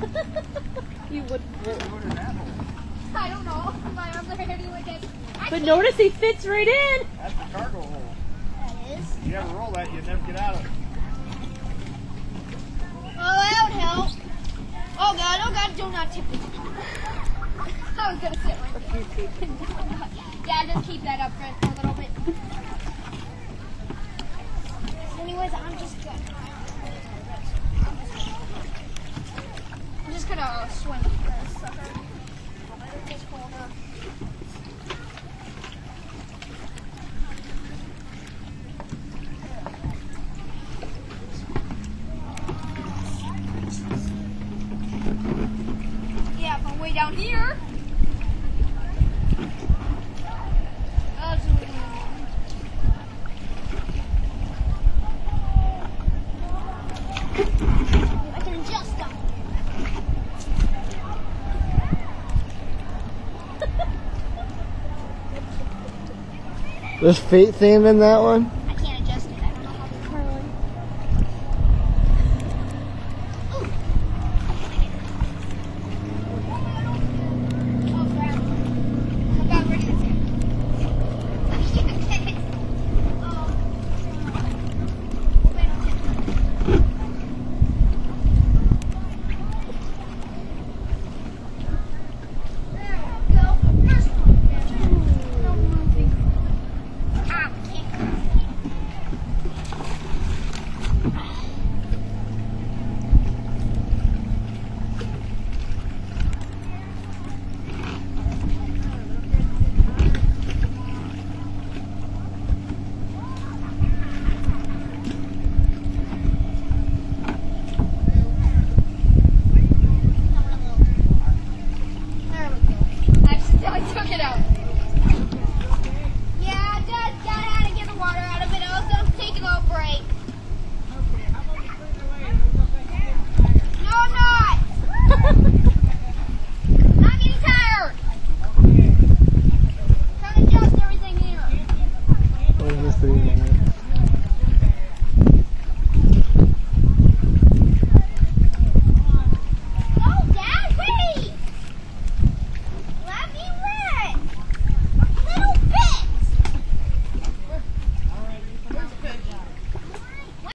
You would. I don't know. My arms are hairy with it. But notice he fits right in. That's the cargo hole. That is. If you ever roll that, you'd never get out of it. Oh, that would help. Oh God, do not tip it. I was gonna sit right there. Yeah, just keep that up for a little bit. Anyways, I'm just gonna swing this sucker. Just hold up. Yeah, from way down here. I can adjust them. There's fate theme in that one?